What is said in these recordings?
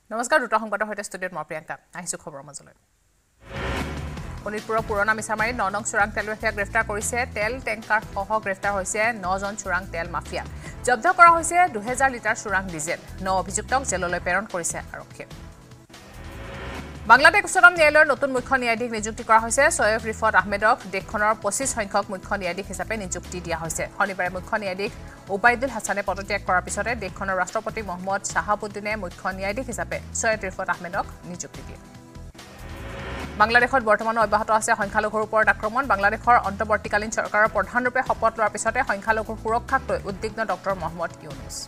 নমস্কাৰ দুটা সংবাদৰ সৈতে ষ্টুডিঅ'ত মই প্ৰিয়ংকা আহিছো খবৰ মাজলৈ শোণিতপুৰৰ পুৰণা মিছামাৰী 9 নং চোৰাং তেল মাফিয়া গ্ৰেফতাৰ কৰিছে তেল টেংকাৰ সহ গ্ৰেফতাৰ হৈছে 9 জন চোৰাং তেল মাফিয়া জব্দ কৰা হৈছে 2000 লিটাৰ চোৰাং ডিজেল 9 অভিযুক্তক জেললৈ প্ৰেৰণ কৰিছে আৰক্ষীয়ে বাংলাদেশ উচ্চতম ন্যায়ালয়ৰ নতুন মুখ্য ন্যায়াধীশ নিযুক্তি কৰা হৈছে সৈয়দ ৰিফত আহমেদক দেশখনৰ 25 সংখ্যক মুখ্য ন্যায়াধীশ হিচাপে নিযুক্তি দিয়া হৈছে শনিবাৰে মুখ্য ন্যায়াধীশ ওবাইদুল হাছানে পদত্যাগ কৰাৰ পিছতে দেশখনৰ ৰাষ্ট্ৰপতি মহম্মদ শাহাবুদ্দিনে মুখ্য ন্যায়াধীশ হিচাপে সৈয়দ ৰিফত আহমেদক নিযুক্তি দিয়ে বাংলাদেশত বৰ্তমান অব্যাহত আছে সংখ্যালঘুৰ ওপৰত আক্ৰমণ বাংলাদেশৰ অন্তৰ্বৰ্তীকালীন চৰকাৰৰ প্ৰধানৰূপে শপত লোৱাৰ পিছতে সংখ্যালঘুৰ সুৰক্ষাক লৈ উদ্বিগ্ন ডক্টৰ মহম্মদ ইউনুছ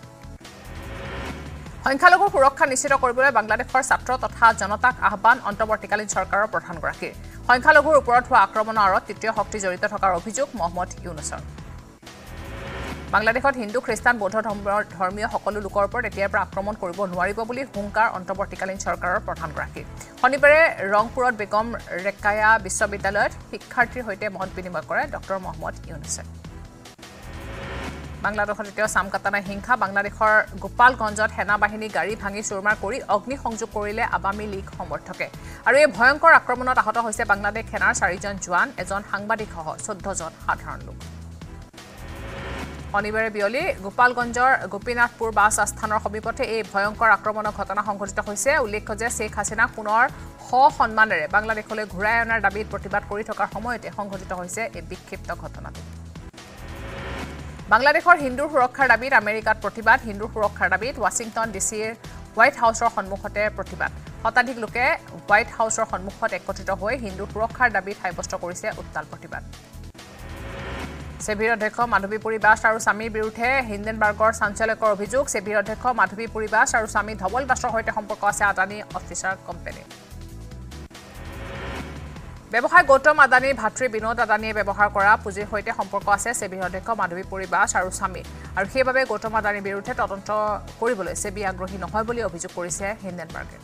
সংখ্যালঘুৰ সুৰক্ষা নিশ্চিত কৰিবলৈ বাংলাদেশৰ ছাত্ৰ তথা জনতাক আহ্বান অন্তৰ্বৰ্তীকালীন চৰকাৰৰ প্ৰধানগৰাকীৰ সংখ্যালঘুৰ ওপৰত হোৱা আক্ৰমণৰ আঁৰত তৃতীয় শক্তি জড়িত থকাৰ অভিযোগ মহম্মদ ইউনুছৰ বাংলাদেশত হিন্দু খ্ৰীষ্টান বৌদ্ধ ধৰ্মীয় সকলো লোকৰ ওপৰত এতিয়াৰ পৰা আক্ৰমণ কৰিব নোৱাৰিব বুলি হুংকাৰ অন্তৰ্বৰ্তীকালীন চৰকাৰৰ প্ৰধানগৰাকী শনিবাৰে ৰংপুৰত বেগম ৰেকায়া বিশ্ববিদ্যালয়ত শিক্ষাৰ্থীৰ সৈতে মত বিনিময় কৰে ডক্টৰ মহম্মদ ইউনুছে বাংলাদেশত এতিয়া সামকাটানা হিংসা বাংলাদেশৰ গোপালগঞ্জত সেনা বাহিনী গাড়ী ভাঙি চুৰমাৰ কৰি অগ্নি সংযোগ কৰিলে আৱামী লীগ সমৰ্থকে আৰু এই ভয়ংকৰ আক্ৰমণত আহত হৈছে বাংলাদেশ সেনাৰ 4 জন জোৱান এজন সাংবাদিক সহ 14 জন সাধাৰণ লোক শনিবাৰে বিয়লি গোপালগঞ্জৰ গোপীনাথপুৰ বাছ আস্থানৰ সমীপতে এই ভয়ংকৰ আক্ৰমণৰ ঘটনা সংঘটিত হৈছে উল্লেখ্য যে শেখ হাছিনা পুনৰ সন্মানেৰে বাংলাদেশলৈ ঘূৰাই অনাৰ দাবীত প্ৰতিবাদ কৰি থকাৰ সময়তে সংঘটিত হৈছে এই বিক্ষিপ্ত ঘটনাটো বাংলাদেশৰ হিন্দুৰ সুৰক্ষাৰ দাবীত আমেৰিকাত প্ৰতিবাদ হিন্দুৰ সুৰক্ষাৰ দাবীত ৱাশ্বিংটন ডিচিৰ হোৱাইট হাউচৰ সন্মুখতে প্ৰতিবাদ শতাধিক লোকে হোৱাইট হাউচৰ সন্মুখত একত্ৰিত হৈ হিন্দুৰ সুৰক্ষাৰ দাবীত সাব্যস্ত কৰিছে উত্তাল প্ৰতিবাদ সেভিৰ অধ্যক্ষ মাধৱীপুৰী বাছ আৰু স্বামীৰ বিৰুদ্ধে হিন্ডেনবাৰ্গৰ চাঞ্চল্যকৰ অভিযোগ সেভিৰ অধ্যক্ষ মাধৱীপুৰী বাছ আৰু স্বামী ধবল বাছৰ সৈতে সম্পৰ্ক আছে আদানী অফিচাৰ কোম্পানী ব্যৱসায় গৌতম আদানীৰ ভাতৃ বিনোদ আদানীয়ে ব্যৱহাৰ কৰা পুঁজিৰ সৈতে সম্পৰ্ক আছে সেভিৰ অধ্যক্ষ মাধৱীপুৰী বাছ আৰু স্বামী আৰু সেইবাবে গৌতম আদানীৰ বিৰুদ্ধে তদন্ত কৰিবলৈ সেভি আগ্ৰহী নহয় বুলি অভিযোগ কৰিছে হিন্ডেনবাৰ্গে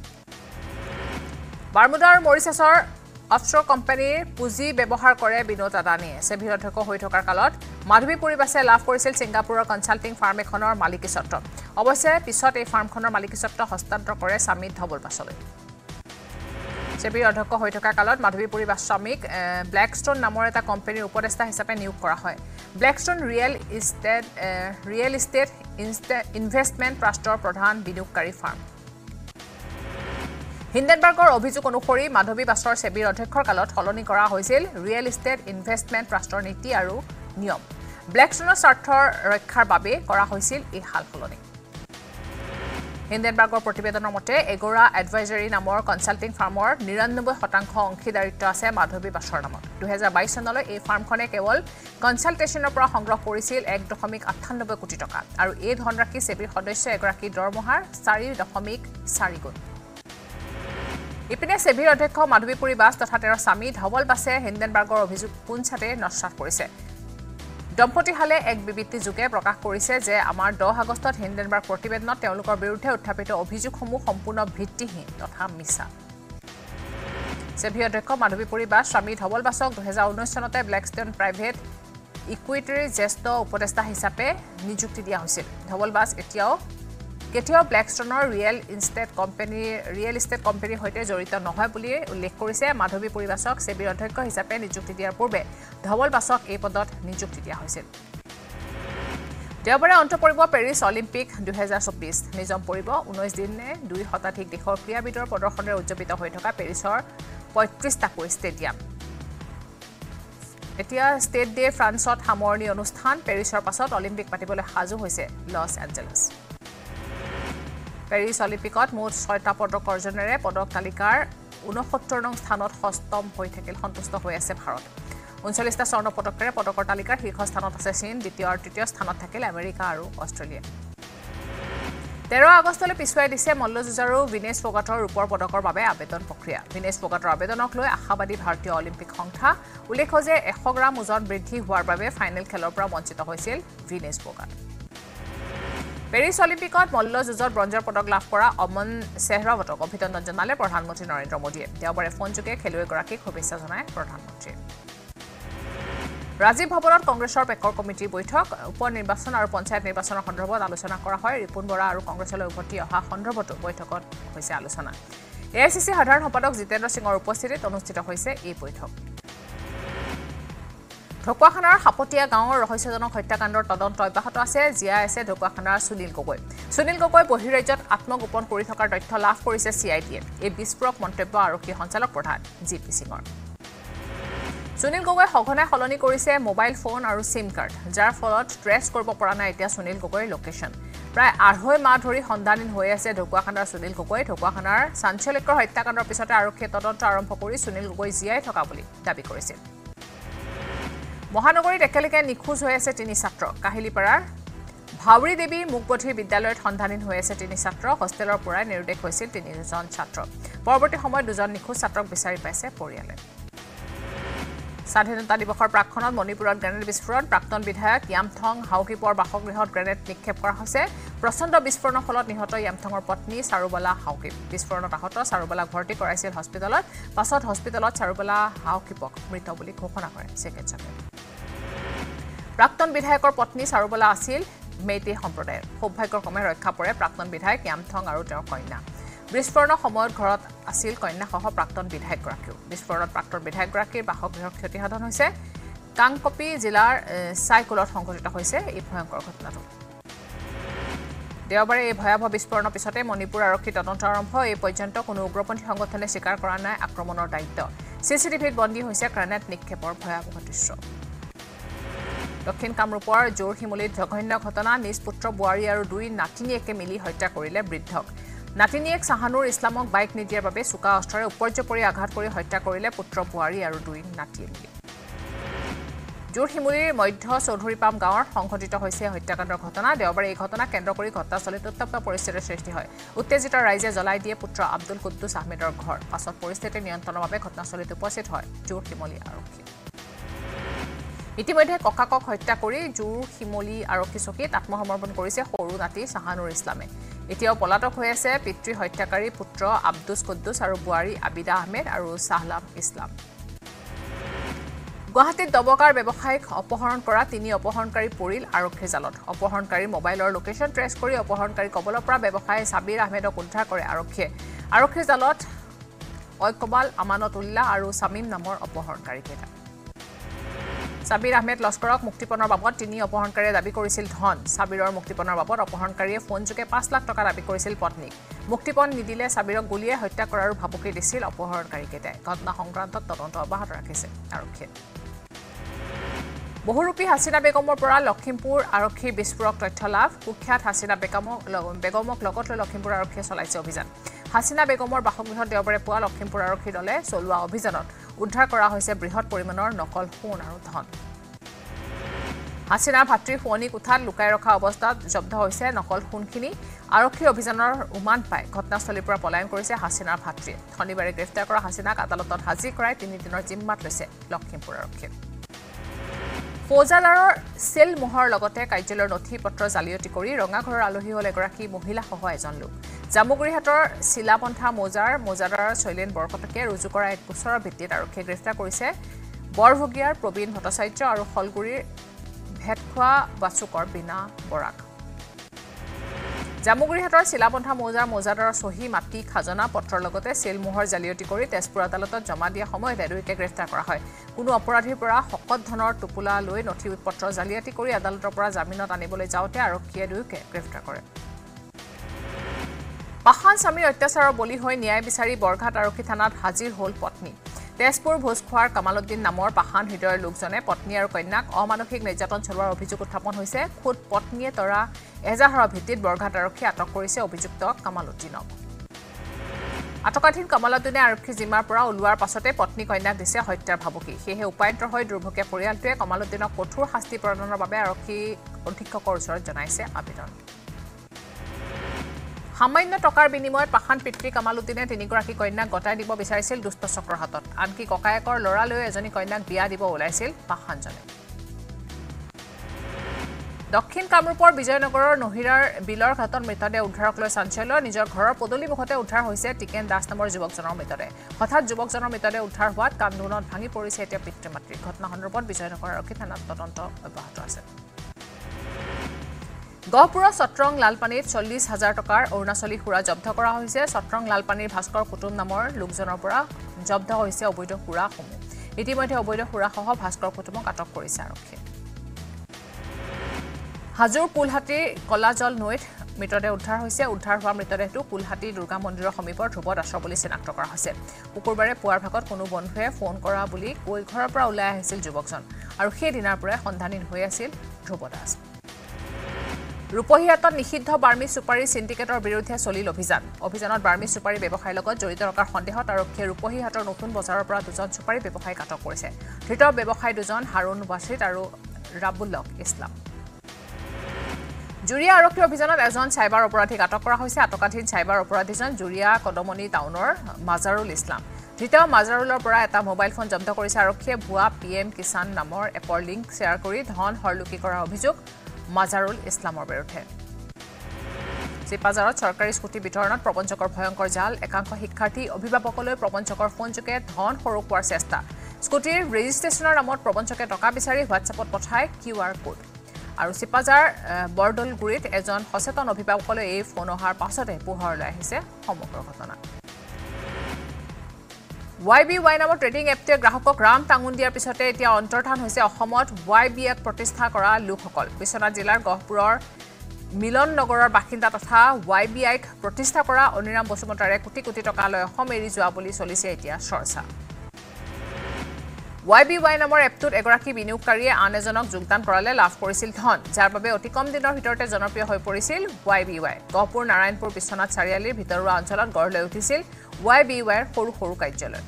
বাৰমুডা আৰু মৰিচাছৰ অফশ্বৰ কোম্পানীৰ পুঁজি ব্যৱহাৰ কৰে বিনোদ আদানীয়ে সেভিৰ অধ্যক্ষ হৈ থকাৰ কালত মাধৱীপুৰী বাছে লাভ কৰিছিল ছিংগাপুৰৰ কনচাল্টিং ফাৰ্ম এখনৰ মালিকীস্বত্ব অৱশ্যে পিছত এই ফাৰ্মখনৰ মালিকীস্বত্ব হস্তান্তৰ কৰে স্বামী ধবল বাছলৈ সেভিৰ অধ্যক্ষ হৈ থকাৰ কালত মাধৱীপুৰী বাছ স্বামীক ব্লেকষ্টন নামৰ এটা কোম্পানীৰ উপদেষ্টা হিচাপে নিয়োগ কৰা হয় ব্লেকষ্টন ৰিয়েল ইষ্টেট ইনভেষ্টমেণ্ট ট্ৰাষ্টৰ প্ৰধান বিনিয়োগকাৰী ফাৰ্ম হিন্ডেনবাৰ্গৰ অভিযোগ অনুসৰি মাধৱী বাছৰ সেভিৰ অধ্যক্ষৰ কালত সলনি কৰা হৈছিল ৰিয়েল ইষ্টেট ইনভেষ্টমেণ্ট ট্ৰাষ্টৰ নীতি আৰু নিয়ম ব্লেকষ্টনৰ স্বাৰ্থৰ ৰক্ষাৰ বাবে কৰা হৈছিল এই সালসলনি হিন্ডেনবাৰ্গৰ প্ৰতিবেদনৰ মতে এগোৰা এডভাইজাৰী নামৰ কনচাল্টিং ফাৰ্মৰ 99% অংশীদাৰিত্ব আছে মাধৱী বাছৰ নামত 2022 চনলৈ এই ফাৰ্মখনে কেৱল কনচালটেশ্যনৰ পৰা সংগ্ৰহ কৰিছিল 1.98 কোটি টকা আৰু এই ধনৰাশি সেভিৰ সদস্য এগৰাকী দৰমহাৰ 4.4 গুণ ইপিনে সেভিৰ অধ্যক্ষ মাধৱীপুৰী বাছ তথা তেওঁৰ স্বামী ধবল বাছে হিন্ডেনবাৰ্গৰ অভিযোগ পুনচাতে নস্যাৎ কৰিছে দম্পতীহালে এক বিবৃতি যোগে প্ৰকাশ কৰিছে যে আমাৰ 10 আগষ্টত হিন্ডেনবাৰ্গ প্ৰতিবেদনত তেওঁলোকৰ বিৰুদ্ধে উত্থাপিত অভিযোগসমূহ সম্পূৰ্ণ ভিত্তিহীন তথা মিছা সেভিৰ অধ্যক্ষ মাধৱীপুৰী বাছ স্বামী ধবল বাছক 2019 চনতে ব্লেকষ্টন প্ৰাইভেট ইকুইটিৰ জ্যেষ্ঠ উপদেষ্টা হিচাপে নিযুক্তি দিয়া হৈছিল ধবল বাছ কেতিয়াও ব্লেকষ্টনৰ ৰিয়েল ইষ্টেট কোম্পানীৰ সৈতে জড়িত নহয় বুলি উল্লেখ কৰিছে মাধৱীপুৰী বাছক সেভিৰ অধ্যক্ষ হিচাপে নিযুক্তি দিয়াৰ পূৰ্বে ধবল বাছক এই পদত নিযুক্তি দিয়া হৈছিল দেওবাৰে অন্ত পৰিব পেৰিছ অলিম্পিক 2024 নিযম পৰিব 19 দিনে 2 শতাধিক দেশৰ ক্ৰীড়াবিদৰ প্ৰদৰ্শনেৰে উজ্জীৱিত হৈ থকা পেৰিছৰ 35টাকৈ ষ্টেডিয়াম এতিয়া ষ্টেট ডে ফ্ৰান্সত সামৰণি অনুষ্ঠান পেৰিছৰ পাছত অলিম্পিক পাতিবলৈ সাজু হৈছে লছ এঞ্জেলছ পেৰিছ অলিম্পিকত মুঠ 6টা পদক অৰ্জনেৰে পদক তালিকাৰ 69 নং স্থানত ষষ্ঠম হৈ থাকিল সন্তুষ্ট হৈ আছে ভাৰত 39টা স্বৰ্ণ পদকেৰে পদকৰ তালিকাৰ শীৰ্ষ স্থানত আছে চীন দ্বিতীয় আৰু তৃতীয় স্থানত থাকিল আমেৰিকা আৰু অষ্ট্ৰেলিয়া 13 আগষ্টলৈ পিছুৱাই দিছে মল্লযুঁজাৰু ভিনেছ ফগাটৰ ৰূপৰ পদকৰ বাবে আবেদন প্ৰক্ৰিয়া ভিনেছ ফগাটৰ আবেদনক লৈ আশাবাদী ভাৰতীয় অলিম্পিক সংস্থা উল্লেখ্য যে 100 গ্ৰাম ওজন বৃদ্ধি হোৱাৰ বাবে ফাইনেল খেলৰ পৰা বঞ্চিত হৈছিল ভিনেছ ফগাট পেৰিছ অলিম্পিকত মল্লযুঁজত ব্ৰঞ্জৰ পদক লাভ কৰা অমন সেহৰাৱতক অভিনন্দন জনালে প্ৰধানমন্ত্ৰী নৰেন্দ্ৰ মোদীয়ে দেওবাৰে ফোনযোগে খেলুৱৈগৰাকীক শুভেচ্ছা জনায় প্ৰধানমন্ত্ৰীয়ে ৰাজীৱ ভৱনত কংগ্ৰেছৰ পেকৰ কমিটিৰ বৈঠক উপ নিৰ্বাচন আৰু পঞ্চায়ত নিৰ্বাচনৰ সন্দৰ্ভত আলোচনা কৰা হয় ৰিপুন বৰা আৰু কংগ্ৰেছলৈ উভতি অহা সন্দৰ্ভতো বৈঠকত হৈছে আলোচনা এআইচিচি সাধাৰণ সম্পাদক জিতেন্দ্ৰ সিঙৰ উপস্থিতিত অনুষ্ঠিত হৈছে এই বৈঠক ঢকুৱাখানাৰ হাপতিয়া গাঁৱৰ ৰহস্যজনক হত্যাকাণ্ডৰ তদন্ত অব্যাহত আছে জিয়াই আছে ঢকুৱাখানাৰ সুনীল গগৈ বহিৰাজ্যত আত্মগোপন কৰি থকাৰ তথ্য লাভ কৰিছে চিআইডিয়ে এই বিস্ফোৰক মন্তব্য আৰক্ষী সঞ্চালক প্ৰধান জিপি সিঙৰ সুনীল গগৈ সঘনাই সলনি কৰিছে মোবাইল ফোন আৰু সিম কাৰ্ড যাৰ ফলত ট্ৰেছ কৰিব পৰা নাই এতিয়া সুনীল গগৈৰ লোকেশ্যন প্ৰায় 2.5 মাহ ধৰি সন্ধানহীন হৈ আছে ঢকুৱাখানাৰ সুনীল গগৈ ঢকুৱাখানাৰ চাঞ্চল্যকৰ হত্যাকাণ্ডৰ পিছতে আৰক্ষীয়ে তদন্ত আৰম্ভ কৰি সুনীল গগৈ জীয়াই থকা বুলি দাবী কৰিছিল মহানগৰীত একেলগে নিখোজ হৈ আছে 3 ছাত্ৰ কাহিলিপাৰাৰ ভাউৰী দেৱী মুকবধিৰ বিদ্যালয়ত সন্ধানহীন হৈ আছে 3 ছাত্ৰ হোষ্টেলৰ পৰাই নিৰুদ্দেশ হৈছিল 3জন ছাত্ৰ পৰৱৰ্তী সময়ত 2জন নিখোজ ছাত্ৰক বিচাৰি পাইছে পৰিয়ালে স্বাধীনতা দিৱসৰ প্ৰাক্ষণত মণিপুৰত গ্ৰেনেড বিস্ফোৰণ প্ৰাক্তন বিধায়ক য়ামথং হাউকিপৰ বাসগৃহত গ্ৰেনেড নিক্ষেপ কৰা হৈছে প্ৰচণ্ড বিস্ফোৰণৰ ফলত নিহত য়ামথঙৰ পত্নী চাৰুবালা হাউকিপ বিস্ফোৰণত আহত চাৰুবালাক ভৰ্তি কৰাইছিল হস্পিটেলত পাছত হস্পিটেলত চাৰুবালা হাউকিপক মৃত বুলি ঘোষণা কৰে চিকিৎসকে প্ৰাক্তন বিধায়কৰ পত্নী চাৰুবালা আছিল মেইটেই সম্প্ৰদায়ৰ সৌভাগ্যক্ৰমে ৰক্ষা পৰে প্ৰাক্তন বিধায়ক য়ামথং আৰু তেওঁৰ কন্যা বিস্ফোৰণৰ সময়ত ঘৰত আছিল কন্যাসহ প্ৰাক্তন বিধায়কগৰাকীও বিস্ফোৰণত প্ৰাক্তন বিধায়কগৰাকীৰ বাসগৃহৰ ক্ষতিসাধন হৈছে কাংকপি জিলাৰ সাইকুলত সংঘটিত হৈছে এই ভয়ংকৰ ঘটনাটো দেওবাৰে এই ভয়াবহ বিস্ফোৰণৰ পিছতে মণিপুৰ আৰক্ষী তদন্ত আৰম্ভ এই পৰ্যন্ত কোনো উগ্ৰপন্থী সংগঠনে স্বীকাৰ কৰা নাই আক্ৰমণৰ দায়িত্ব চিচিটিভিত বন্দী হৈছে গ্ৰেনেড নিক্ষেপৰ ভয়াবহ দৃশ্য দক্ষিণ কামৰূপৰ জোৰহিমুলিত জঘন্য ঘটনা নিজ পুত্ৰ বোৱাৰী আৰু 2 নাতিনীয়েকে মিলি হত্যা কৰিলে বৃদ্ধক নাতিনীয়েক চাহানুৰ ইছলামক বাইক নিদিয়াৰ বাবে চুকা অস্ত্ৰৰে উপৰ্যপৰি আঘাত কৰি হত্যা কৰিলে পুত্ৰ বোৱাৰী আৰু 2 নাতিয়ে মিলি জোৰহিমুলিৰ মধ্য চৌধুৰীপাম গাঁৱৰ সংঘটিত হৈছে হত্যাকাণ্ডৰ ঘটনা দেওবাৰে এই ঘটনা কেন্দ্ৰ কৰি ঘটনাস্থলীত উত্তপ্ত পৰিস্থিতিৰ সৃষ্টি হয় উত্তেজিত ৰাইজে জ্বলাই দিয়ে পুত্ৰ আব্দুল কুদ্দুছ আহমেদৰ ঘৰ পাছত পৰিস্থিতি নিয়ন্ত্ৰণৰ বাবে ঘটনাস্থলীত উপস্থিত হয় জোৰহিমুলি আৰক্ষী ইতিমধ্যে ককাকক হত্যা কৰি জোৰহিমুলি আৰক্ষী চকীত আত্মসমৰ্পণ কৰিছে সৰু নাতি চাহানুৰ ইছলামে এতিয়াও পলাতক হৈ আছে পিতৃ হত্যাকাৰী পুত্ৰ আব্দুছ কুদ্দুছ আৰু বোৱাৰী আবিদা আহমেদ আৰু সাহলাম ইছলাম গুৱাহাটীত দবকাৰ ব্যৱসায়িক অপহৰণ কৰা 3 অপহৰণকাৰী পৰিল আৰক্ষীৰ জালত অপহৰণকাৰীৰ মোবাইলৰ লোকেশ্যন ট্ৰেছ কৰি অপহৰণকাৰী কবলৰ পৰা ব্যৱসায়ী সাবিৰ আহমেদক উদ্ধাৰ কৰে আৰক্ষীৰ জালত ঐকবাল আমানতুল্লাহ আৰু সামিম নামৰ অপহৰণকাৰীকেইটা সাবিৰ আহমেদ লস্কৰক মুক্তিপণৰ বাবদ 3 অপহৰণকাৰীয়ে দাবী কৰিছিল ধন সাবিৰৰ মুক্তিপণৰ বাবদ অপহৰণকাৰীয়ে ফোনযোগে 5 লাখ টকা দাবী কৰিছিল পত্নীক মুক্তিপণ নিদিলে সাবিৰক গুলিয়াই হত্যা কৰাৰ ভাবুকি দিছিল অপহৰণকাৰীকেইটাই ঘটনা সংক্ৰান্তত তদন্ত অব্যাহত ৰাখিছে আৰক্ষীয়ে বহুৰূপী হাছিনা বেগমৰ পৰা লখিমপুৰ আৰক্ষীৰ বিস্ফোৰক তথ্য লাভ কুখ্যাত হাছিনা বেগমক লগত লৈ লখিমপুৰ আৰক্ষীয়ে চলাইছে অভিযান হাছিনা বেগমৰ বাসগৃহত দেওবাৰে পুৱা লখিমপুৰ আৰক্ষী দলে চলোৱা অভিযানত উদ্ধাৰ কৰা হৈছে বৃহৎ পৰিমাণৰ নকল সোণ আৰু ধন হাছিনাৰ ভাতৃৰ শোৱনি কোঠাত লুকাই ৰখা অৱস্থাত জব্দ হৈছে নকল সোণখিনি আৰক্ষী অভিযানৰ উমান পাই ঘটনাস্থলীৰ পৰা পলায়ন কৰিছে হাছিনাৰ ভাতৃয়ে শনিবাৰে গ্ৰেপ্তাৰ কৰা হাছিনাক আদালতত হাজিৰ কৰাই 3 দিনৰ জিম্মাত লৈছে লখিমপুৰ আৰক্ষীয়ে ফৌজাদাৰৰ সেল মোহৰ লগতে কাৰ্যালয়ৰ নথি পত্ৰ জালিয়াতি কৰি ৰঙাঘৰৰ আলহী হ'ল এগৰাকী মহিলাসহ এজন লোক জামুগুৰিহাটৰ শিলাপন্থা মোজাদাৰ শৈলেন বৰকটকে ৰুজু কৰা এক গোচৰৰ ভিত্তিত আৰক্ষীয়ে গ্ৰেপ্তাৰ কৰিছে বৰভগীয়াৰ প্ৰবীণ ভট্টাচাৰ্য আৰু ফলগুৰিৰ ভেটখোৱা বাচুকৰ বিনা বৰাক জামুগুৰিহাটৰ শিলাপন্থা মোজাদাৰৰ সহি মাটি খাজনা পত্ৰৰ লগতে সেল মোহৰ জালিয়াতি কৰি তেজপুৰ আদালতত জমা দিয়া সময়তে দুয়োকে গ্ৰেপ্তাৰ কৰা হয় কোনো অপৰাধীৰ পৰা শকত ধনৰ টোপোলা লৈ নথি পত্ৰ জালিয়াতি কৰি আদালতৰ পৰা জামিনত আনিবলৈ যাওঁতে আৰক্ষীয়ে দুয়োকে গ্ৰেপ্তাৰ কৰে পাহান স্বামীৰ অত্যাচাৰৰ বলি হৈ ন্যায় বিচাৰি বৰঘাট আৰক্ষী থানাত হাজিৰ হ'ল পত্নী তেজপুৰ ভোজখোৱাৰ কামালুদ্দিন নামৰ পাহান হৃদয়ৰ লোকজনে পত্নী আৰু কন্যাক অমানসিক নিৰ্যাতন চলোৱাৰ অভিযোগ উত্থাপন হৈছে খুদ পত্নীয়ে তৰা এজাহাৰৰ ভিত্তিত বৰঘাট আৰক্ষীয়ে আটক কৰিছে অভিযুক্ত কামালুদ্দিনক আটকাধীন কামালুদ্দিনে আৰক্ষী জিম্মাৰ পৰা ওলোৱাৰ পাছতে পত্নী কন্যাক দিছে হত্যাৰ ভাবুকি সেয়েহে উপায়ন্তৰ হৈ দুৰ্ভগীয়া পৰিয়ালটোৱে কামালুদ্দিনক কঠোৰ শাস্তি প্ৰদানৰ বাবে আৰক্ষী অধীক্ষকৰ ওচৰত জনাইছে আবেদন সামান্য টকাৰ বিনিময়ত পাহান পিতৃ কামালুদ্দিনে 3গৰাকী কন্যাক গতাই দিব বিচাৰিছিল দুষ্ট চক্ৰৰ হাতত আনকি ককায়েকৰ ল'ৰালৈ এজনী কন্যাক বিয়া দিব ওলাইছিল পাহানজনে দক্ষিণ কামৰূপৰ বিজয়নগৰৰ নহিৰাৰ বিলৰ ঘাটত মৃতদেহ উদ্ধাৰক লৈ চাঞ্চল্য নিজৰ ঘৰৰ পদূলি মুখতে উদ্ধাৰ হৈছে টিকেন দাস নামৰ যুৱকজনৰ মৃতদেহ হঠাৎ যুৱকজনৰ মৃতদেহ উদ্ধাৰ হোৱাত কান্দোনত ভাঙি পৰিছে এতিয়া পিতৃ-মাতৃ ঘটনা সন্দৰ্ভত বিজয়নগৰ আৰক্ষী থানাত তদন্ত অব্যাহত আছে গহপুৰৰ সত্ৰং লালপানীত 40,000 টকাৰ অৰুণাচলী সুৰা জব্দ কৰা হৈছে সত্ৰং লালপানীৰ ভাস্কৰ কুতুম নামৰ লোকজনৰ পৰা জব্দ হৈছে অবৈধ সুৰাসমূহ ইতিমধ্যে অবৈধ সুৰাসহ ভাস্কৰ কুতুমক আটক কৰিছে আৰক্ষীয়ে হাজোৰ কুলহাটীৰ কলাজল নৈত মৃতদেহ উদ্ধাৰ হৈছে উদ্ধাৰ হোৱা মৃতদেহটো কুলহাটী দুৰ্গা মন্দিৰৰ সমীপৰ ধ্ৰুৱত আছে বুলি চিনাক্ত কৰা হৈছে শুকুৰবাৰে পুৱাৰ ভাগত কোনো বন্ধুৱে ফোন কৰা বুলি কৈ ঘৰৰ পৰা ওলাই আহিছিল যুৱকজন আৰু সেই দিনাৰ পৰাই সন্ধানহীন হৈ আছিল ধ্ৰুৱ দাস ৰূপহীহাটত নিষিদ্ধ বাৰ্মি সুপাৰী সিন্ডিকেটৰ বিৰুদ্ধে চলিল অভিযানত বাৰ্মি সুপাৰী ব্যৱসায়ৰ লগত জড়িত থকাৰ সন্দেহত আৰক্ষীয়ে ৰূপহীহাটৰ নতুন বজাৰৰ পৰা দুজন সুপাৰী ব্যৱসায়ীক আটক কৰিছে ধৃত ব্যৱসায়ী দুজন হাৰুণ ৱাছিদ আৰু ৰাবুল্লক ইছলাম জুৰিয়া আৰক্ষী অভিযানত এজন চাইবাৰ অপৰাধীক আটক কৰা হৈছে আটকাধীন চাইবাৰ অপৰাধীজন জুৰিয়া কদমনি টাউনৰ মাজাৰুল ইছলাম ধৃত মাজাৰুলৰ পৰা এটা মোবাইল ফোন জব্দ কৰিছে আৰক্ষীয়ে ভুৱা PM কিষাণ নামৰ এপৰ লিংক শ্বেয়াৰ কৰি ধন হৰলুকি কৰাৰ অভিযোগ মাজাৰুল ইছলামৰ বিৰুদ্ধে চিপাজাৰত চৰকাৰী স্কুটি বিতৰণত প্ৰবঞ্চকৰ ভয়ংকৰ জাল একাংশ শিক্ষাৰ্থী অভিভাৱকলৈ প্ৰবঞ্চকৰ ফোনযোগে ধন সৰুকোৱাৰ চেষ্টা স্কুটিৰ ৰেজিষ্ট্ৰেশ্যনৰ নামত প্ৰবঞ্চকে টকা বিচাৰি হোৱাটছএপত পঠায় QR কোড আৰু চিপাজাৰ বৰদলগুৰিত এজন সচেতন অভিভাৱকলৈ এই ফোন অহাৰ পাছতে পোহৰলৈ আহিছে সমগ্ৰ ঘটনা YBY নামৰ ট্ৰেডিং এপটোৱে গ্ৰাহকক ৰাম টাঙুন দিয়াৰ পিছতে এতিয়া অন্তৰ্ধান হৈছে অসমত YBX প্ৰতিষ্ঠা কৰা লোকসকল বিশ্বনাথ জিলাৰ গহপুৰৰ মিলন নগৰৰ বাসিন্দা তথা YBX প্ৰতিষ্ঠা কৰা অনিৰাম বসুমতাৰে কোটি কোটি টকালৈ অসম এৰি যোৱা বুলি চলিছে এতিয়া চৰ্চা YBY নামৰ এপটোত এগৰাকী বিনিয়োগকাৰীয়ে আন এজনক যোগদান কৰালে লাভ কৰিছিল ধন যাৰ বাবে অতি কম দিনৰ ভিতৰতে জনপ্ৰিয় হৈ পৰিছিল YBY গহপুৰ নাৰায়ণপুৰ বিশ্বনাথ চাৰিআলিৰ ভিতৰুৱা অঞ্চলত গঢ় লৈ উঠিছিল YBYৰ সৰু সৰু কাৰ্যালয়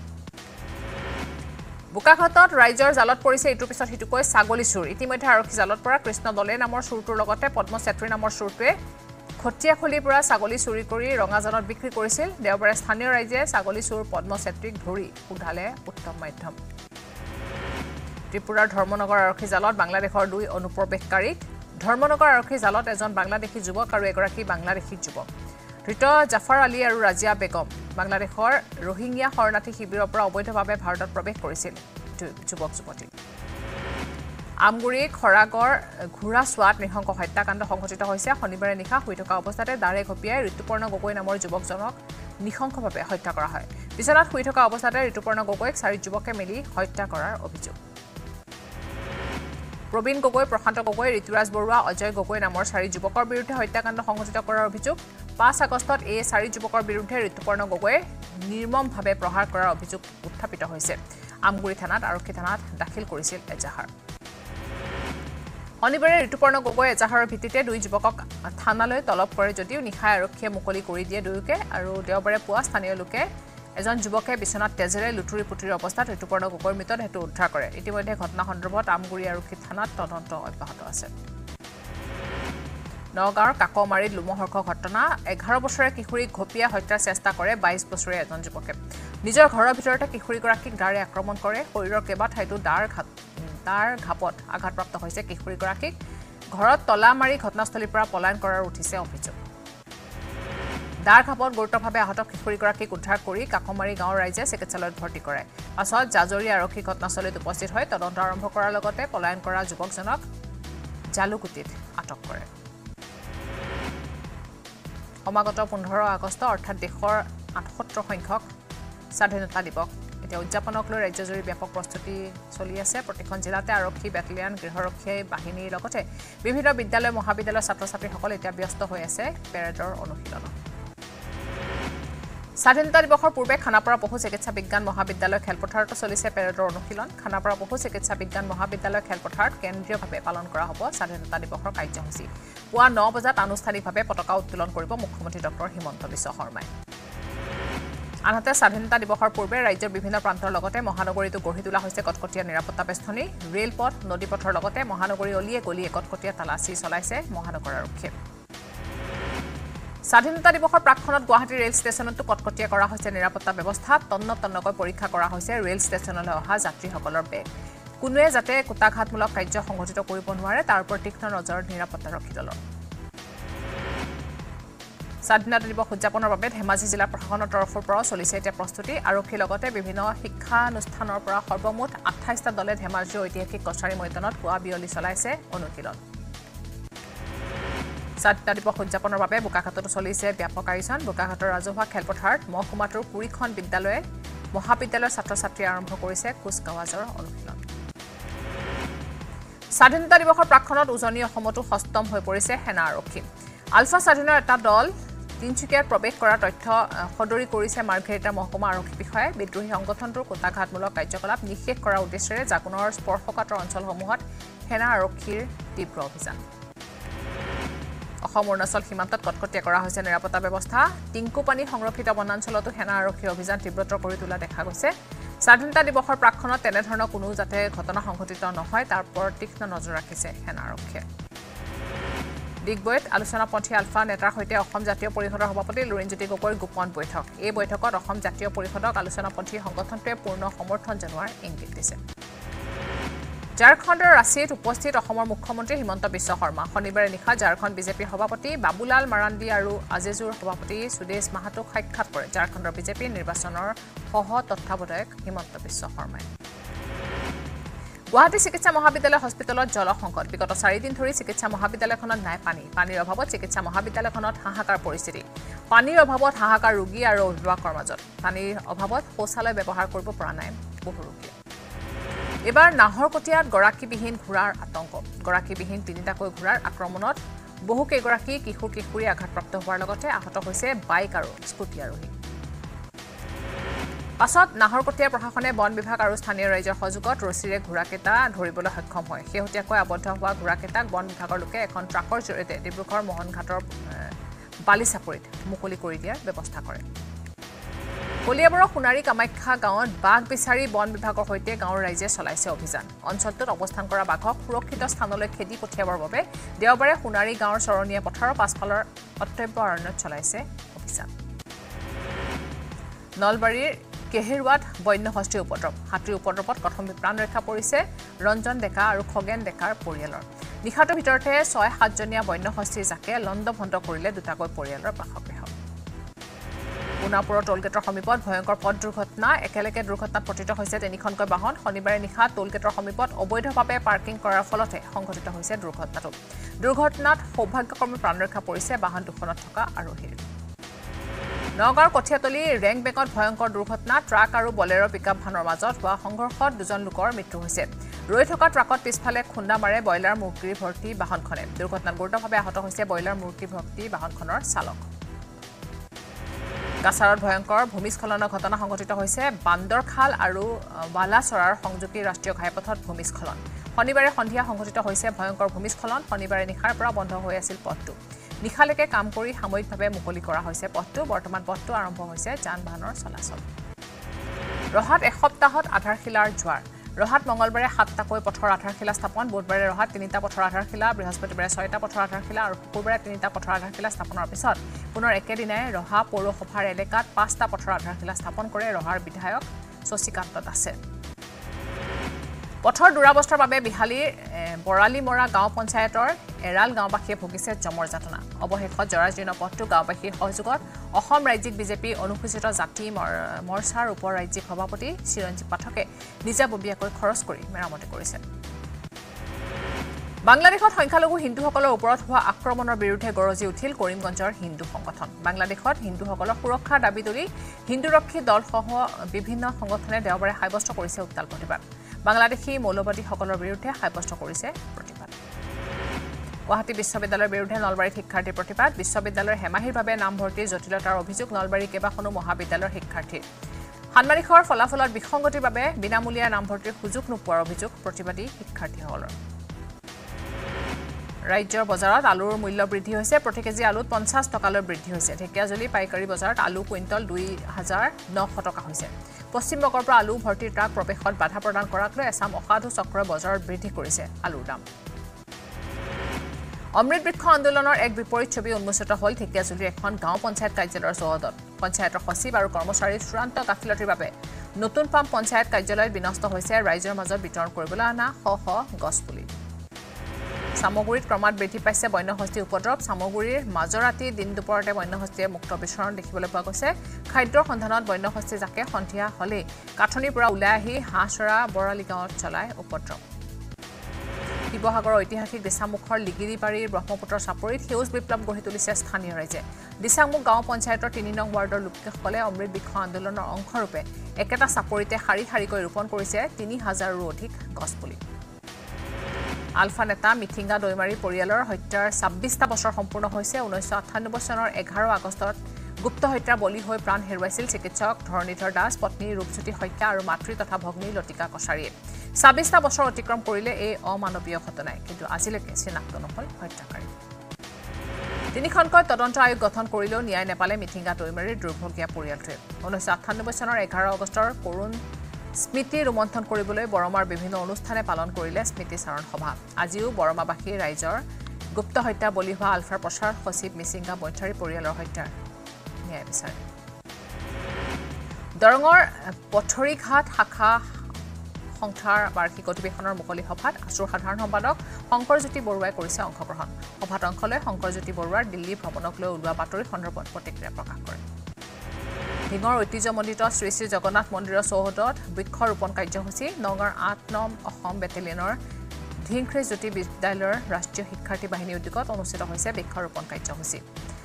বোকাখাটত ৰাইজৰ জালত পৰিছে ইটোৰ পিছত সিটোকৈ ছাগলী চুৰ ইতিমধ্যে আৰক্ষী জালত পৰা কৃষ্ণ দলে নামৰ চুৰটোৰ লগতে পদ্ম চেত্ৰী নামৰ চুৰটোৱে খটিয়াখলিৰ পৰা ছাগলী চুৰি কৰি ৰঙাজানত বিক্ৰী কৰিছিল দেওবাৰে স্থানীয় ৰাইজে ছাগলী চুৰ পদ্ম চেত্ৰীক ধৰি উঠালে উত্তম মাধ্যম ত্ৰিপুৰাৰ ধৰ্মনগৰ আৰক্ষী জালত বাংলাদেশৰ দুই অনুপ্ৰৱেশকাৰীক ধৰ্মনগৰ আৰক্ষী জালত এজন বাংলাদেশী যুৱক আৰু এগৰাকী বাংলাদেশী যুৱক ধৃত জাফৰ আলী আৰু ৰাজিয়া বেগম বাংলাদেশৰ ৰোহিংগিয়া শৰণাৰ্থী শিবিৰৰ পৰা অবৈধভাৱে ভাৰতত প্ৰৱেশ কৰিছিল যুৱক যুৱতী আমগুৰি খৰাগৰ ঘোঁৰা চোৱাত নৃশংস হত্যাকাণ্ড সংঘটিত হৈছে শনিবাৰে নিশা শুই থকা অৱস্থাতে দাৰে ঘপিয়াই ঋতুপৰ্ণ গগৈ নামৰ যুৱকজনক নৃশংসভাৱে হত্যা কৰা হয় বিচনাত শুই থকা অৱস্থাতে ঋতুপৰ্ণ গগৈক চাৰি যুৱকে মিলি হত্যা কৰাৰ অভিযোগ প্ৰবীণ গগৈ প্ৰশান্ত গগৈ ঋতুৰাজ বৰুৱা অজয় গগৈ নামৰ চাৰি যুৱকৰ বিৰুদ্ধে হত্যাকাণ্ড সংঘটিত কৰাৰ অভিযোগ 5 আগষ্টত এই চাৰি যুৱকৰ বিৰুদ্ধে ঋতুপৰ্ণ গগৈয়ে নিৰ্মমভাৱে প্ৰহাৰ কৰাৰ অভিযোগ উত্থাপিত হৈছে আমগুৰি থানাত আৰক্ষী থানাত দাখিল কৰিছিল এজাহাৰ শনিবাৰে ঋতুপৰ্ণ গগৈ এজাহাৰৰ ভিত্তিতে দুই যুৱকক থানালৈ তলব কৰে যদিও নিশাই আৰক্ষীয়ে মুকলি কৰি দিয়ে দুয়োকে আৰু দেওবাৰে পুৱা স্থানীয় লোকে এজন যুৱকে বিছনাত তেজেৰে লুটুৰি পুটুৰি অৱস্থাত ঋতুপৰ্ণ গগৈৰ মৃতদেহটো উদ্ধাৰ কৰে ইতিমধ্যে ঘটনা সন্দৰ্ভত আমগুৰি আৰক্ষী থানাত তদন্ত অব্যাহত আছে নগাঁৱৰ কাকমাৰীত লোমহৰ্ষক ঘটনা 11 বছৰীয়া কিশোৰীক ঘপিয়া হত্যাৰ চেষ্টা কৰে 22 বছৰীয়া এজন যুৱকে নিজৰ ঘৰৰ ভিতৰতে কিশোৰীগৰাকীক দাৰে আক্ৰমণ কৰে শৰীৰৰ কেইবা ঠাইতো দাৰ ঘাপত আঘাতপ্ৰাপ্ত হৈছে কিশোৰীগৰাকীক ঘৰত তলা মাৰি ঘটনাস্থলীৰ পৰা পলায়ন কৰাৰ উঠিছে অভিযোগ দাৰ ঘাপত গুৰুতৰভাৱে আহত কিশোৰীগৰাকীক উদ্ধাৰ কৰি কাকমাৰী গাঁৱৰ ৰাইজে চিকিৎসালয়ত ভৰ্তি কৰে পাছত জাজৰি আৰক্ষী ঘটনাস্থলীত উপস্থিত হৈ তদন্ত আৰম্ভ কৰাৰ লগতে পলায়ন কৰা যুৱকজনক জালুকুটিত আটক কৰে সমাগত 15 আগষ্ট অৰ্থাৎ দেশৰ 78 সংখ্যক স্বাধীনতা দিৱস এতিয়া উদযাপনক লৈ ৰাজ্যজুৰি ব্যাপক প্ৰস্তুতি চলি আছে প্ৰতিখন জিলাতে আৰক্ষী বেটেলিয়ন গৃহৰক্ষী বাহিনীৰ লগতে বিভিন্ন বিদ্যালয় মহাবিদ্যালয়ৰ ছাত্ৰ-ছাত্ৰীসকল এতিয়া ব্যস্ত হৈ আছে পেৰেডৰ অনুশীলনত স্বাধীনতা দিৱসৰ পূৰ্বে খানাপাৰা পশু চিকিৎসা বিজ্ঞান মহাবিদ্যালয় খেলপথাৰতো চলিছে পেৰেডৰ অনুশীলন খানাপাৰা পশু চিকিৎসা বিজ্ঞান মহাবিদ্যালয় খেলপথাৰত কেন্দ্ৰীয়ভাৱে পালন কৰা হ'ব স্বাধীনতা দিৱসৰ কাৰ্যসূচী পুৱা 9 বজাত আনুষ্ঠানিকভাৱে পতাকা উত্তোলন কৰিব মুখ্যমন্ত্ৰী ডক্টৰ হিমন্ত বিশ্ব শৰ্মাই আনহাতে স্বাধীনতা দিৱসৰ পূৰ্বে ৰাজ্যৰ বিভিন্ন প্ৰান্তৰ লগতে মহানগৰীতো গঢ়ি তোলা হৈছে কটকটীয়া নিৰাপত্তা বেষ্টনী ৰেলপথ নদীপথৰ লগতে মহানগৰী অলিয়ে গলিয়ে কটকটীয়া তালাচী চলাইছে মহানগৰ আৰক্ষীয়ে স্বাধীনতা দিৱসৰ প্ৰাক্ষণত গুৱাহাটী ৰেল ষ্টেচনতো কটকটীয়া কৰা হৈছে নিৰাপত্তা ব্যৱস্থা তন্নকৈ পৰীক্ষা কৰা হৈছে ৰেল ষ্টেচনলৈ অহা যাত্ৰীসকলৰ বেগ কোনোৱে যাতে কুটাঘাতমূলক কাৰ্য সংঘটিত কৰিব নোৱাৰে তাৰ ওপৰত তীক্ষ্ণ নজৰ নিৰাপত্তাৰক্ষী দলৰ স্বাধীনতা দিৱস উদযাপনৰ বাবে ধেমাজি জিলা প্ৰশাসনৰ তৰফৰ পৰা চলিছে এতিয়া প্ৰস্তুতি আৰক্ষীৰ লগতে বিভিন্ন শিক্ষানুষ্ঠানৰ পৰা সৰ্বমুঠ 28টা দলে ধেমাজিৰ ঐতিহাসিক কছাৰী ময়দানত পুৱা বিয়লি চলাইছে অনুশীলন স্বাধীনতা দিৱস উদযাপনৰ বাবে বোকাখাততো চলিছে ব্যাপক আয়োজন বোকাখাতৰ ৰাজহুৱা খেলপথাৰত মহকুমাটোৰ 20খন বিদ্যালয়ে মহাবিদ্যালয়ৰ ছাত্ৰ-ছাত্ৰী আৰম্ভ কৰিছে কুচকাৱাজৰ অনুশীলন স্বাধীনতা দিৱসৰ প্ৰাক্ষণত উজনি অসমতো হস্তম হৈ পৰিছে সেনা আৰক্ষী আলফা স্বাধীনৰ এটা দল তিনচুকীয়াত প্ৰৱেশ কৰা তথ্য সদৰি কৰিছে মাৰ্ঘেৰিটা মহকুমা আৰক্ষী বিষয়াই বিদ্ৰোহী সংগঠনটোৰ কুটাঘাতমূলক কাৰ্যকলাপ নিষেধ কৰাৰ উদ্দেশ্যেৰে জাকুনৰ স্পৰ্শকাতৰ অঞ্চলসমূহত সেনা আৰক্ষীৰ তীব্ৰ অভিযান অসম অৰুণাচল সীমান্তত কটকটীয়া কৰা হৈছে নিৰাপত্তা ব্যৱস্থা টিংকুপানী সংৰক্ষিত বনাঞ্চলতো সেনা আৰক্ষীৰ অভিযান তীব্ৰতৰ কৰি তোলা দেখা গৈছে স্বাধীনতা দিৱসৰ প্ৰাক্ষণত তেনেধৰণৰ কোনো যাতে ঘটনা সংঘটিত নহয় তাৰ ওপৰত তীক্ষ্ণ নজৰ ৰাখিছে সেনা আৰক্ষীয়ে ডিগবৈত আলোচনাপন্থী আলফা নেতাৰ সৈতে অসম জাতীয় পৰিষদৰ সভাপতি লুৰিণজ্যোতি গগৈৰ গোপন বৈঠক এই বৈঠকত অসম জাতীয় পৰিষদক আলোচনাপন্থী সংগঠনটোৱে পূৰ্ণ সমৰ্থন জনোৱাৰ ইংগিত দিছে ঝাৰখণ্ডৰ ৰাঁচীত উপস্থিত অসমৰ মুখ্যমন্ত্ৰী হিমন্ত বিশ্ব শৰ্মা শনিবাৰে নিশা ঝাৰখণ্ড বিজেপিৰ সভাপতি বাবুলাল মাৰাণ্ডী আৰু আজিজুৰ সভাপতি সুদেশ মাহাতোক সাক্ষাৎ কৰে ঝাৰখণ্ডৰ বিজেপিৰ নিৰ্বাচনৰ সহ তত্ত্বাৱধায়ক হিমন্ত বিশ্ব শৰ্মাই গুৱাহাটী চিকিৎসা মহাবিদ্যালয় হস্পিটেলত জলসংকট বিগত 4 দিন ধৰি চিকিৎসা মহাবিদ্যালয়খনত নাই পানীৰ অভাৱত চিকিৎসা মহাবিদ্যালয়খনত হাহাকাৰ পৰিস্থিতি পানীৰ অভাৱত হাহাকাৰ ৰোগী আৰু অভিভাৱকৰ মাজত পানীৰ অভাৱত শৌচালয় ব্যৱহাৰ কৰিব পৰা নাই বহু ৰোগীয়ে এবাৰ নাহৰকটীয়াত গৰাকীবিহীন ঘোঁৰাৰ আতংক গৰাকীবিহীন তিনিটাকৈ ঘোঁৰাৰ আক্ৰমণত বহু কেইগৰাকী কিশোৰী আঘাতপ্ৰাপ্ত হোৱাৰ লগতে আহত হৈছে বাইক আৰু স্কুটি আৰোহী পাছত নাহৰকটীয়া প্ৰশাসনে বন বিভাগ আৰু স্থানীয় ৰাইজৰ সহযোগত ৰছীৰে ঘোঁৰাকেইটা ধৰিবলৈ সক্ষম হয় শেহতীয়াকৈ আবদ্ধ হোৱা ঘোঁৰাকেইটাক বন বিভাগৰ লোকে এখন ট্ৰাকৰ জৰিয়তে ডিব্ৰুগড় মোহনঘাটৰ বালিচাপৰিত মুকলি কৰি দিয়াৰ ব্যৱস্থা কৰে কলিয়াবৰৰ সোণাৰী কামাখ্যা গাঁৱত বাঘ বিচাৰি বন বিভাগৰ সৈতে গাঁৱৰ ৰাইজে চলাইছে অভিযান অঞ্চলটোত অৱস্থান কৰা বাঘক সুৰক্ষিত স্থানলৈ খেদি পঠিয়াবৰ বাবে দেওবাৰে সোণাৰী গাঁৱৰ চৰণীয়া পথাৰৰ পাছফালৰ অত্যব্য অৰণ্যত চলাইছে অভিযান নলবাৰীৰ কেহেৰুৱাত বন্য হস্তীৰ উপদ্ৰৱ হাতীৰ উপদ্ৰৱত প্ৰথম প্ৰাণ ৰক্ষা পৰিছে ৰঞ্জন ডেকা আৰু খগেন ডেকাৰ পৰিয়ালৰ নিশাটোৰ ভিতৰতে 6-7 জনীয়া বন্য হস্তীৰ জাকে লণ্ডভণ্ড কৰিলে দুটাকৈ পৰিয়ালৰ বাসগৃহ পুনাপুৰৰ টোলগেটৰ সমীপত ভয়ংকৰ পথ দুৰ্ঘটনা একেলগে দুৰ্ঘটনাত পতিত হৈছে 3খনকৈ বাহন শনিবাৰে নিশা টোলগেটৰ সমীপত অবৈধভাৱে পাৰ্কিং কৰাৰ ফলতে সংঘটিত হৈছে দুৰ্ঘটনাত সৌভাগ্যক্ৰমে প্ৰাণ ৰক্ষা পৰিছে বাহন দুখনত থকা আৰোহীৰ নগাঁৱৰ কঠিয়াতলী ৰেংক বেগত ভয়ংকৰ দুৰ্ঘটনা ট্ৰাক আৰু বলেৰো পিকআপ ভানৰ মাজত হোৱা সংঘৰ্ষত দুজন লোকৰ মৃত্যু হৈছে ৰৈ থকা ট্ৰাকত পিছফালে খুন্দা মাৰে ব্ৰইলাৰ মুৰ্গীৰ ভৰ্তি বাহনখনে দুৰ্ঘটনাত গুৰুতৰভাৱে আহত হৈছে ব্ৰইলাৰ মুৰ্গী ভৰ্তি বাহনখনৰ চালক কাছাৰত ভয়ংকৰ ভূমিস্খলনৰ ঘটনা সংঘটিত হৈছে বান্দৰখাল আৰু বালাচৰাৰ সংযোগী ৰাষ্ট্ৰীয় ঘাইপথত ভূমিস্খলন শনিবাৰে সন্ধিয়া সংঘটিত হৈছে ভয়ংকৰ ভূমিস্খলন শনিবাৰে নিশাৰ পৰা বন্ধ হৈ আছিল পথটো নিশালৈকে কাম কৰি সাময়িকভাৱে মুকলি কৰা হৈছে পথটো বৰ্তমান পথটো আৰম্ভ হৈছে যান-বাহনৰ চলাচল ৰহাত এসপ্তাহত আধাৰশিলাৰ জোৱাৰ ৰহাত মঙলবাৰে 7টাকৈ পথৰ আধাৰশিলা স্থাপন বুধবাৰে ৰহাত 3টা পথৰ আধাৰশিলা বৃহস্পতিবাৰে 6টা পথৰ আধাৰশিলা আৰু শুকুৰবাৰে 3টা পথৰ আধাৰশিলা স্থাপনৰ পিছত পুনৰ একেদিনাই ৰহা পৌৰসভাৰ এলেকাত 5টা পথৰ আধাৰশিলা স্থাপন কৰে ৰহাৰ বিধায়ক শশীকান্ত দাসে পথৰ দুৰাৱস্থাৰ বাবে বিহালীৰ বৰালিমৰা গাঁও পঞ্চায়তৰ এৰাল গাঁওবাসীয়ে ভুগিছে জমৰ যাতনা অৱশেষত জৰাজীৰ্ণ পথটো গাঁওবাসীৰ সহযোগত অসম ৰাজ্যিক বিজেপি অনুসূচিত জাতি মৰ্চাৰ উপ ৰাজ্যিক সভাপতি চিৰঞ্জীৱ পাঠকে নিজাববীয়াকৈ খৰচ কৰি মেৰামতি কৰিছে বাংলাদেশত সংখ্যালঘু হিন্দুসকলৰ ওপৰত হোৱা আক্ৰমণৰ বিৰুদ্ধে গৰজি উঠিল কৰিমগঞ্জৰ হিন্দু সংগঠন বাংলাদেশত হিন্দুসকলৰ সুৰক্ষাৰ দাবী তুলি হিন্দুৰক্ষী দলসহ বিভিন্ন সংগঠনে দেওবাৰে সাব্যস্ত কৰিছে উত্তাল প্ৰতিবাদ বাংলাদেশী মৌলবাদীসকলৰ বিৰুদ্ধে সাব্যস্ত কৰিছে প্ৰতিবাদ গুৱাহাটী বিশ্ববিদ্যালয়ৰ বিৰুদ্ধে নলবাৰীত শিক্ষাৰ্থীৰ প্ৰতিবাদ বিশ্ববিদ্যালয়ৰ হেমাহিৰভাৱে নামভৰ্তিৰ জটিলতাৰ অভিযোগ নলবাৰী কেইবাখনো মহাবিদ্যালয়ৰ শিক্ষাৰ্থীৰ ষান্মাসিকৰ ফলাফলত বিসংগতিৰ বাবে বিনামূলীয়া নামভৰ্তিৰ সুযোগ নোপোৱাৰ অভিযোগ প্ৰতিবাদী শিক্ষাৰ্থীসকলৰ ৰাজ্যৰ বজাৰত আলুৰ মূল্য বৃদ্ধি হৈছে প্ৰতি কেজি আলুত 50 টকালৈ বৃদ্ধি হৈছে ঢেকিয়াজুলি পাইকাৰী বজাৰত আলু কুইণ্টল 2900 টকা হৈছে পশ্চিমবংগৰ পৰা আলু ভৰ্তি ট্ৰাক প্ৰৱেশত বাধা প্ৰদান কৰাক লৈ আসাম অসাধু চক্ৰই বজাৰত বৃদ্ধি কৰিছে আলুৰ দাম অমৃত বৃক্ষ আন্দোলনৰ এক বিপৰীত ছবি উন্মোচিত হ'ল ঢেকিয়াজুলিৰ এখন গাঁও পঞ্চায়ত কাৰ্যালয়ৰ চৌহদত পঞ্চায়তৰ সচিব আৰু কৰ্মচাৰীৰ চূড়ান্ত গাফিলতিৰ বাবে নতুন পাম পঞ্চায়ত কাৰ্যালয়ত বিনষ্ট হৈছে ৰাইজৰ মাজত বিতৰণ কৰিবলৈ অনা শ গছপুলি সামগুৰিত ক্ৰমাৎ বৃদ্ধি পাইছে বন্যহস্তী উপদ্ৰৱ সামগুৰিৰ মাজৰাতি দিন দুপৰতে বন্যহস্তীয়ে মুক্ত বিচৰণ দেখিবলৈ পোৱা গৈছে খাদ্যৰ সন্ধানত বন্যহস্তী যাকে সন্ধিয়া হলে কাঠনিৰ পৰা ওলাই আহি হাঁহচৰা বৰালি গাঁৱত চলাই উপদ্ৰৱ শিৱসাগৰৰ ঐতিহাসিক দিছামুখৰ লিগিৰিবাৰীৰ ব্ৰহ্মপুত্ৰ চাপৰিত সেউজ বিপ্লৱ গঢ়ি তুলিছে স্থানীয় ৰাইজে দিছামুখ গাঁও পঞ্চায়তৰ ৩ নং ৱাৰ্ডৰ লোকসকলে অমৃত বৃক্ষ আন্দোলনৰ অংশৰূপে একেটা চাপৰিতে শাৰী শাৰীকৈ ৰোপণ কৰিছে ৩,০০০ৰো অধিক গছপুলি আলফা নেতা মিথিংগা দৈমাৰী পৰিয়ালৰ হত্যাৰ ২৬টা বছৰ সম্পূৰ্ণ হৈছে ১৯৯৮ চনৰ ১১ আগষ্টত গুপ্ত হত্যাৰ বলি হৈ প্ৰাণ হেৰুৱাইছিল চিকিৎসক ধৰণীধৰ দাস পত্নী ৰূপজ্যোতি শইকীয়া আৰু মাতৃ তথা ভগ্নী লতিকা কছাৰীয়ে ২৬টা বছৰ অতিক্ৰম কৰিলে এই অমানৱীয় ঘটনাই কিন্তু আজিলৈকে চিনাক্ত নহল হত্যাকাৰী তিনিখনকৈ তদন্ত আয়োগ গঠন কৰিলেও ন্যায় নেপালে মিথিংগা দৈমাৰীৰ দুৰ্ভগীয়া পৰিয়ালটোৱে ১৯৯৮ চনৰ ১১ আগষ্টৰ কৰুণ স্মৃতি ৰোমন্থন কৰিবলৈ বৰমাৰ বিভিন্ন অনুষ্ঠানে পালন কৰিলে স্মৃতি চাৰণ সভা আজিও বৰমাবাসী ৰাইজৰ গুপ্ত হত্যা বলি হোৱা আলফাৰ প্ৰচাৰ সচিব মিচিংগা বৈঠাৰী পৰিয়ালৰ হত্যাৰ ন্যায় বিচাৰে দৰঙৰ পথৰীঘাট শাখা সংস্থাৰ বাৰ্ষিক অধিৱেশনৰ মুকলি সভাত আছুৰ সাধাৰণ সম্পাদক শংকৰজ্যোতি বৰুৱাই কৰিছে অংশগ্ৰহণ সভাত অংশ লৈ শংকৰজ্যোতি বৰুৱাৰ দিল্লী ভ্ৰমণক লৈ ওলোৱা বাতৰি সন্দৰ্ভত প্ৰতিক্ৰিয়া প্ৰকাশ কৰে ডিঙৰ ঐতিহ্যমণ্ডিত শ্ৰী শ্ৰী জগন্নাথ মন্দিৰৰ চৌহদত বৃক্ষ ৰোপণ কাৰ্যসূচী নগাঁৱৰ ৮ নং অসম বেটেলিয়নৰ ধিংখ্ৰী জ্যোতি বিদ্যালয়ৰ ৰাষ্ট্ৰীয় শিক্ষাৰ্থী বাহিনীৰ উদ্যোগত অনুষ্ঠিত হৈছে বৃক্ষ ৰোপণ কাৰ্যসূচী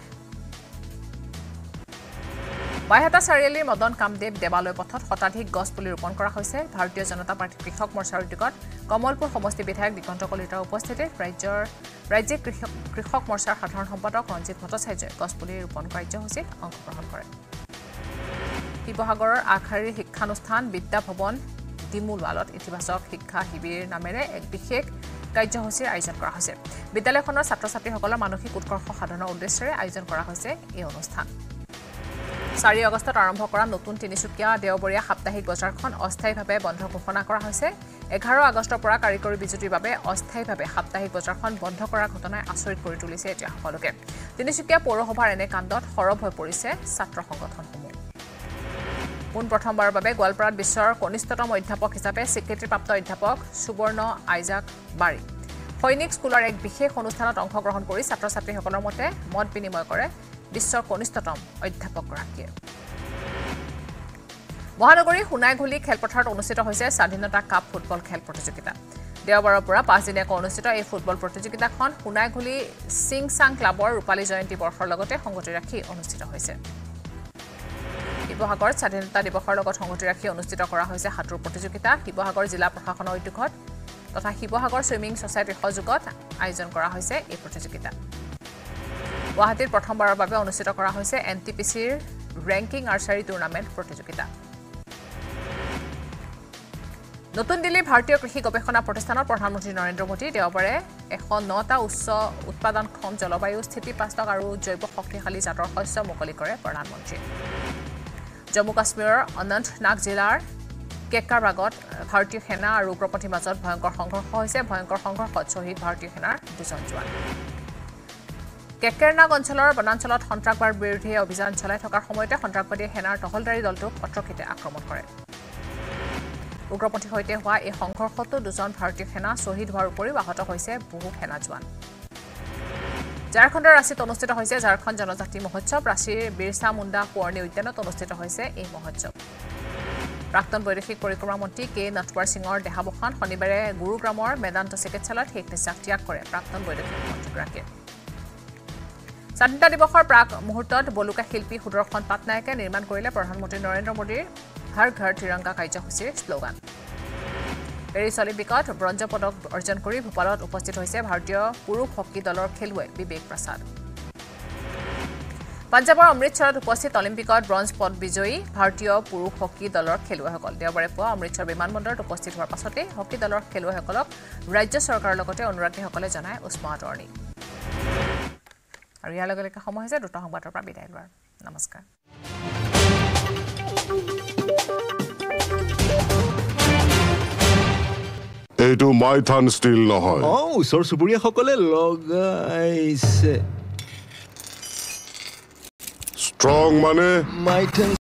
বাইহাটা চাৰিআলিৰ মদন কামদেৱ দেৱালয় পথত শতাধিক গছ পুলি ৰোপণ কৰা হৈছে ভাৰতীয় জনতা পাৰ্টীৰ কৃষক মৰ্চাৰ উদ্যোগত কমলপুৰ সমষ্টি বিধায়ক দিগন্ত কলিতাৰ উপস্থিতিত ৰাজ্যিক কৃষক মৰ্চাৰ সাধাৰণ সম্পাদক ৰঞ্জিত ভট্টাচাৰ্যই গছ পুলি ৰোপণ কাৰ্যসূচীত অংশগ্ৰহণ কৰে শিৱসাগৰৰ আগশাৰীৰ শিক্ষানুষ্ঠান বিদ্যা ভৱন ডিমুলৱালত ইতিবাচক শিক্ষা শিবিৰ নামেৰে এক বিশেষ কাৰ্যসূচীৰ আয়োজন কৰা হৈছে বিদ্যালয়খনৰ ছাত্ৰ ছাত্ৰীসকলৰ মানসিক উৎকৰ্ষ সাধনৰ উদ্দেশ্যেৰে আয়োজন কৰা হৈছে এই অনুষ্ঠান ৪ আগষ্টত আৰম্ভ কৰা নতুন তিনিচুকীয়া দেওবৰীয়া সাপ্তাহিক বজাৰখন অস্থায়ীভাৱে বন্ধ ঘোষণা কৰা হৈছে ১১ আগষ্টৰ পৰা কাৰিকৰী বিজুতিৰ বাবে অস্থায়ীভাৱে সাপ্তাহিক বজাৰখন বন্ধ কৰাৰ ঘটনাই আচৰিত কৰি তুলিছে এতিয়া সকলোকে তিনিচুকীয়া পৌৰসভাৰ এনে কাণ্ডত সৰব হৈ পৰিছে ছাত্ৰ সংগঠনসমূহ প্ৰথমবাৰৰ বাবে গোৱালপাৰাত বিশ্বৰ কনিষ্ঠতম অধ্যাপক হিচাপে স্বীকৃতিপ্ৰাপ্ত অধ্যাপক সুবৰ্ণ আইজাক বাৰী সৈনিক স্কুলৰ এক বিশেষ অনুষ্ঠানত অংশগ্ৰহণ কৰি ছাত্ৰ ছাত্ৰীসকলৰ মতে মত বিনিময় কৰে বিশ্বৰ কনিষ্ঠতম অধ্যাপকগৰাকীয়ে মহানগৰীৰ সোণাইঘুলি খেলপথাৰত অনুষ্ঠিত হৈছে স্বাধীনতা কাপ ফুটবল খেল প্ৰতিযোগিতা দেওবাৰৰ পৰা ৫ দিনীয়াকৈ অনুষ্ঠিত এই ফুটবল প্ৰতিযোগিতাখন সোণাইঘুলি সিংচাং ক্লাবৰ ৰূপালী জয়ন্তী বৰ্ষৰ লগতে সংগতি ৰাখি অনুষ্ঠিত হৈছে শিৱসাগৰ স্বাধীনতা দিৱসৰ লগত সংগতি ৰাখি অনুষ্ঠিত কৰা হৈছে সাঁতোৰ প্ৰতিযোগিতা শিৱসাগৰ জিলা প্ৰশাসনৰ উদ্যোগত তথা শিৱসাগৰ ছুইমিং ছ'চাইটিৰ সহযোগত আয়োজন কৰা হৈছে এই প্ৰতিযোগিতা গুৱাহাটীত প্ৰথমবাৰৰ বাবে অনুষ্ঠিত কৰা হৈছে NTPCৰ ৰেংকিং আৰ্চাৰী টুৰ্ণামেণ্ট প্ৰতিযোগিতা নতুন দিল্লীৰ ভাৰতীয় কৃষি গৱেষণা প্ৰতিষ্ঠানৰ প্ৰধানমন্ত্ৰী নৰেন্দ্ৰ মোদী দেওবাৰে ১০৯টা উচ্চ উৎপাদনক্ষম জলবায়ু স্থিতিপ্ৰাস্তক আৰু জৈৱ শক্তিশালী জাতৰ শস্য মুকলি কৰে প্ৰধানমন্ত্ৰীয়ে জম্মু কাশ্মীৰৰ অনন্তনাগ জিলাৰ কেকাৰবাগত ভাৰতীয় সেনা আৰু উগ্ৰপন্থীৰ মাজত ভয়ংকৰ সংঘৰ্ষ হৈছে ভয়ংকৰ সংঘৰ্ষত শ্বহীদ ভাৰতীয় সেনাৰ ২জন জোৱান কেকেৰনাগ অঞ্চলৰ বনাঞ্চলত সন্ত্ৰাসবাদ বিৰোধী অভিযান চলাই থকাৰ সময়তে সন্ত্ৰাসবাদীয়ে সেনাৰ টহলদাৰী দলটোক অত্ৰকিতে আক্ৰমণ কৰে উগ্ৰপন্থীৰ সৈতে হোৱা এই সংঘৰ্ষতো ২জন ভাৰতীয় সেনা শ্বহীদ হোৱাৰ উপৰিও আহত হৈছে বহু সেনা জোৱান ঝাৰখণ্ডৰ ৰাঁচীত অনুষ্ঠিত হৈছে ঝাৰখণ্ড জনজাতি মহোৎসৱ ৰাঁচীৰ বিৰছা মুণ্ডা সোঁৱৰণী উদ্যানত অনুষ্ঠিত হৈছে এই মহোৎসৱ প্ৰাক্তন বৈদেশিক পৰিক্ৰমা মন্ত্ৰী কে নটৱাৰ সিঙৰ দেহাৱসান শনিবাৰে গুৰুগ্ৰামৰ মেদান্ত চিকিৎসালয়ত শেষ নিশ্বাস ত্যাগ কৰে প্ৰাক্তন বৈদেশিক মন্ত্ৰীগৰাকীয়ে স্বাধীনতা দিৱসৰ প্ৰাক মুহূৰ্তত বলুকা শিল্পী সুদৰ্শন পাটনায়কে নিৰ্মাণ কৰিলে প্ৰধানমন্ত্ৰী নৰেন্দ্ৰ মোদীৰ হৰ ঘৰ তিৰংগা কাৰ্যসূচীৰ শ্লোগান পেৰিছ অলিম্পিকত ব্ৰঞ্জ পদক অৰ্জন কৰি ভূপালত উপস্থিত হৈছে ভাৰতীয় পুৰুষ হকী দলৰ খেলুৱৈ বিবেক প্ৰসাদ পাঞ্জাবৰ অমৃতসৰত উপস্থিত অলিম্পিকত ব্ৰঞ্জ পদ বিজয়ী ভাৰতীয় পুৰুষ হকী দলৰ খেলুৱৈসকল দেওবাৰে পুৱা অমৃতসৰ বিমানবন্দৰত উপস্থিত হোৱাৰ পাছতে হকী দলৰ খেলুৱৈসকলক ৰাজ্য চৰকাৰৰ লগতে অনুৰাগীসকলে জনায় উষ্ম আদৰণি আৰু ইয়াৰ লগে লগে সময় হৈছে দুটা সংবাদৰ পৰা বিদায় লোৱাৰ নমস্কাৰ এইটো মাইথান ষ্টিল নহয় ওচৰ চুবুৰীয়াসকলে লগাইছে ষ্ট্ৰং মানে মাইথান